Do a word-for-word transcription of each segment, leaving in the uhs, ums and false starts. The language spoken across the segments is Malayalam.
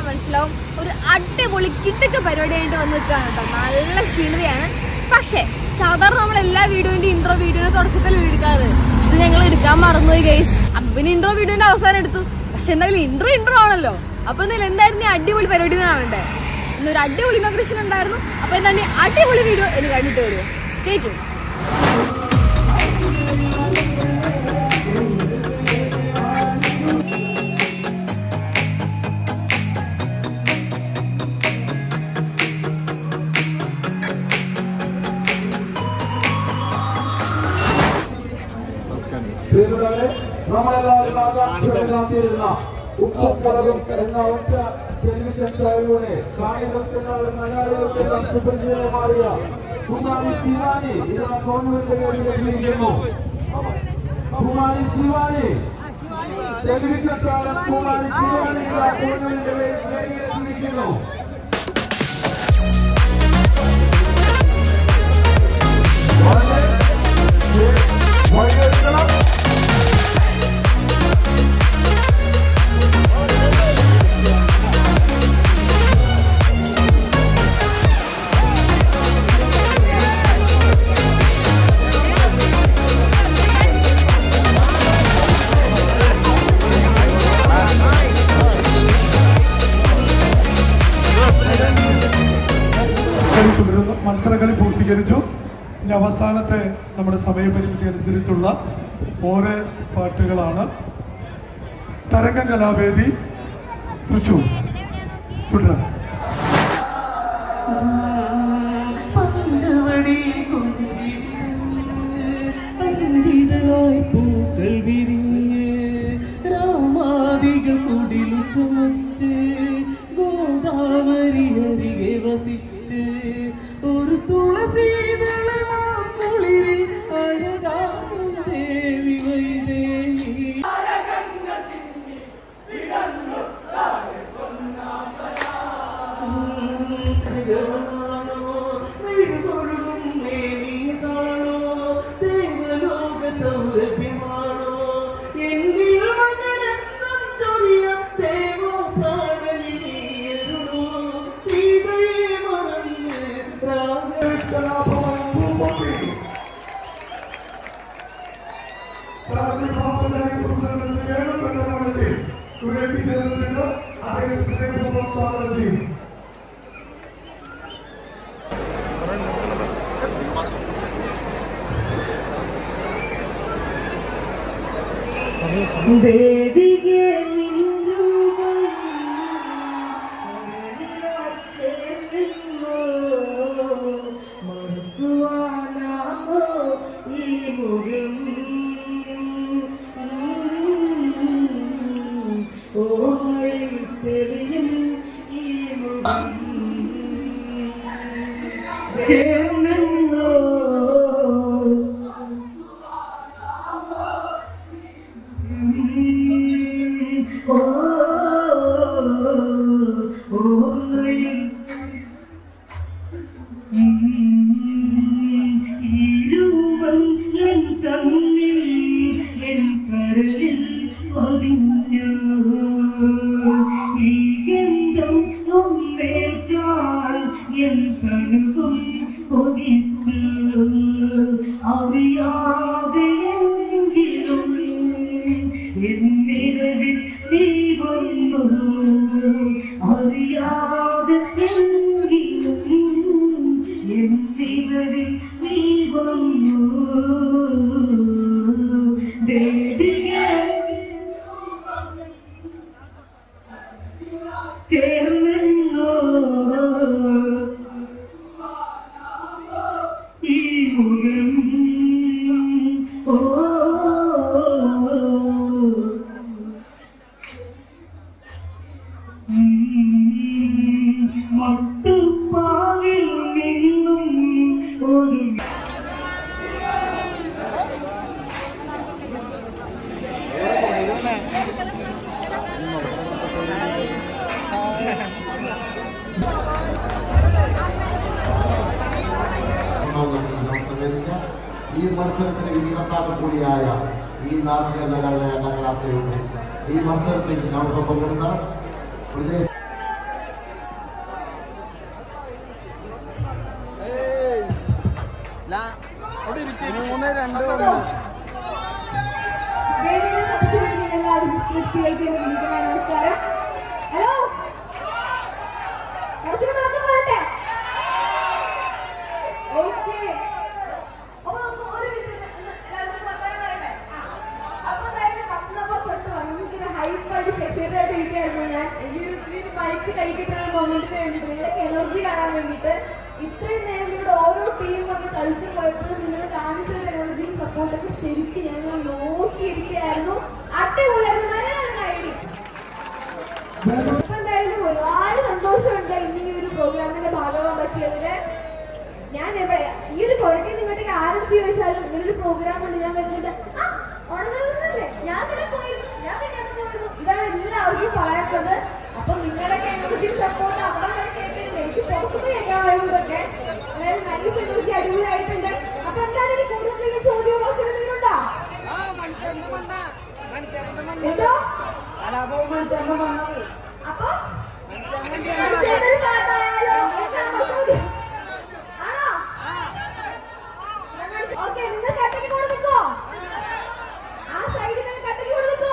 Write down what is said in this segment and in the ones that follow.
മനസ്സിലാവും ഒരു അടിപൊളി കിട്ടൊക്കെ പരിപാടിയായിട്ട് വന്ന് നിൽക്കുകയാണ് കേട്ടോ. നല്ല ക്ഷീണതയാണ്. പക്ഷേ സാധാരണ നമ്മൾ എല്ലാ വീഡിയോന്റെ ഇൻട്രോ വീഡിയോയുടെ തുടക്കത്തിൽ എടുക്കാറ്, ഇത് ഞങ്ങൾ എടുക്കാൻ മറന്നുപോയി ഗൈസ്. അപ്പം പിന്നെ ഇൻട്രോ വീഡിയോന്റെ അവസാനം എടുത്തു. പക്ഷെ എന്തായാലും ഇൻട്രോ ഇൻട്രോ ആണല്ലോ. അപ്പൊ എന്തായാലും എന്തായിരുന്നു ഈ അടിപൊളി പരിപാടി കാണണ്ടേ? ഇന്നൊരു അടിപൊളി ഇനോഗ്രേഷൻ ഉണ്ടായിരുന്നു. അപ്പൊ എന്താണ് ഈ അടിപൊളി വീഡിയോ എനിക്ക് കണ്ടിട്ട് വരുമോ? Stay tune. നമ്മളെല്ലാവരും ആകാശത്തിരുന്ന ഉപ്പും മുളകും എന്ന ഒറ്റ ടെലിവിഷൻ ഷോയിലൂടെ കാണികൾക്ക് മലയാളികൾക്ക് സുപരിചിതമായ കുമാരി ശിവാനി ഇതാ കോണൂരിന്റെ പേരിലെത്തിയിരിക്കുന്നു. കുമാരി ശിവാനി ടെലിവിഷൻ താരം കുമാരി ശിവാനി ഇതാ കോണൂരിന്റെ പേരിലെത്തിയിരിക്കുന്നു. മത്സരങ്ങളി പൂർത്തീകരിച്ചു. ഇനി അവസാനത്തെ നമ്മുടെ സമയപരിമിതി അനുസരിച്ചുള്ള ഓരോ പാട്ടുകളാണ്. തരംഗം കലാവേദി തൃശ്ശൂർ തുടരാം. പഞ്ചവടി കുഞ്ചി പഞ്ചിതളായി പൂക്കൾ വിരിഞ്ഞ് രാമാദികൾ കുടിലു ചുമച്ച് ഗോദാവരി അരികെ വസിച്ച് ഒരു തുളസീതളമാം കുളിരിൽ അഴകായ ദേവി വൈദേഹി ൊഴുകും നേവിതാണോ ദേവലോക സൗരഭ്യമാണോ എന്നിൽ മകരന്തം ചൊരിയ ദേവോ പ്രാണനീയരുണോ സീതയെ മറന്ന് ദേവികെ മറുക്കുവാനാമോ ഈ മുഖം ഓർമ്മയിൽ തെളിയും ഈ മുഖം ദേവനോ ഓർമ്മയിൽ ഇരുവൻ എൻ കണ്ണിൽ എൻ കരളിൽ പതിഞ്ഞു ഈ ഗന്ധം ഒന്നേൽക്കാൻ എൻ കണ്ണും കൊതിച്ചു അറിയാതെ എങ്കിലും എന്നിരവിൽ നീ വന്നു അറിയാതെ എന്നിരവിൽ നീ വന്നു ദേവികെ ചേർന്നോ ഈ മുഖം ഓ മട്ടുപ്പാവിൽ നിന്നും ഒരു ഈ മത്സരത്തിന് വിധികർത്താക്കൾ കൂടിയായ ഈ നാട്ടിലെ നഗര എന്ന ക്ലാസ്സിലുണ്ട്. ഈ മത്സരത്തിൽ ഞങ്ങൾക്ക് പങ്കെടുത്ത പ്രദേശ കിട്ടുന്ന മൊമെന്റിന് വേണ്ടിയിട്ട് നിങ്ങളുടെ എനർജി കാണാൻ വേണ്ടിയിട്ട് ഇത്രയും നേരം ഇവിടെ ഓരോ ടീം വന്ന് കളിച്ചു പോയപ്പോഴും നിങ്ങൾ കാണിച്ച എനർജിയും സപ്പോർട്ടൊക്കെ ശരിക്കും ഞങ്ങൾ നോക്കിയിരിക്കുകയായിരുന്നു. അടിപൊളിയായിരുന്നു. നല്ല ഐഡിയ. ഇപ്പൊ എന്തായാലും ഒരുപാട് സന്തോഷമുണ്ട് ഇന്ന് ഈ ഒരു പ്രോഗ്രാമിന്റെ ഭാഗമാകാൻ പറ്റിയതില്. ഞാൻ എവിടെ ഈ ഒരു പുറകെ നിങ്ങളുടെ ആരെടുത്ത് ചോദിച്ചാലും ഇങ്ങനൊരു പ്രോഗ്രാം ഉണ്ട് ഞാൻ വരുന്നത് ആ ഓണല്ലേ ഞാൻ തന്നെ പോയിരുന്നു ഞാൻ പിന്നെ പോയിരുന്നു ഇതാണ് എല്ലാവർക്കും പറയാത്തത്. അപ്പൊ നിങ്ങളുടെയൊക്കെ എനർജി സപ്പോർട്ട് അവിടെ വരെ കേൾക്കുന്നത് എനിക്ക് പുറത്തുനിന്ന് കേൾക്കാവുന്നതൊക്കെ അതായത് നല്ല എനർജി അടിപൊളിയായിട്ടുണ്ട്. അപ്പൊ എന്തായാലും കൂടുതൽ ചോദ്യം കുറച്ചെടുക്കുന്നുണ്ടോ? എന്തോ അപ്പൊ ഓക്കെ നിങ്ങൾ കട്ടക്ക് കൂടെ നിൽക്കോ? ആ സൈഡിൽ നിങ്ങൾ കട്ടക്ക് കൂടെ നിൽക്കോ?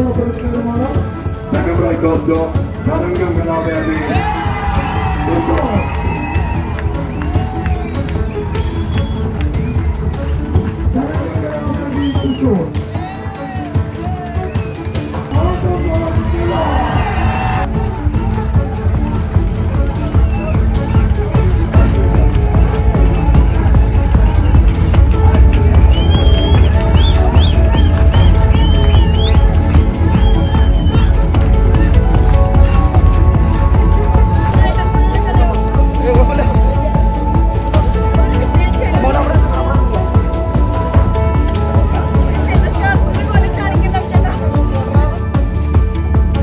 Second break goes to Tarangam Kalaabedi.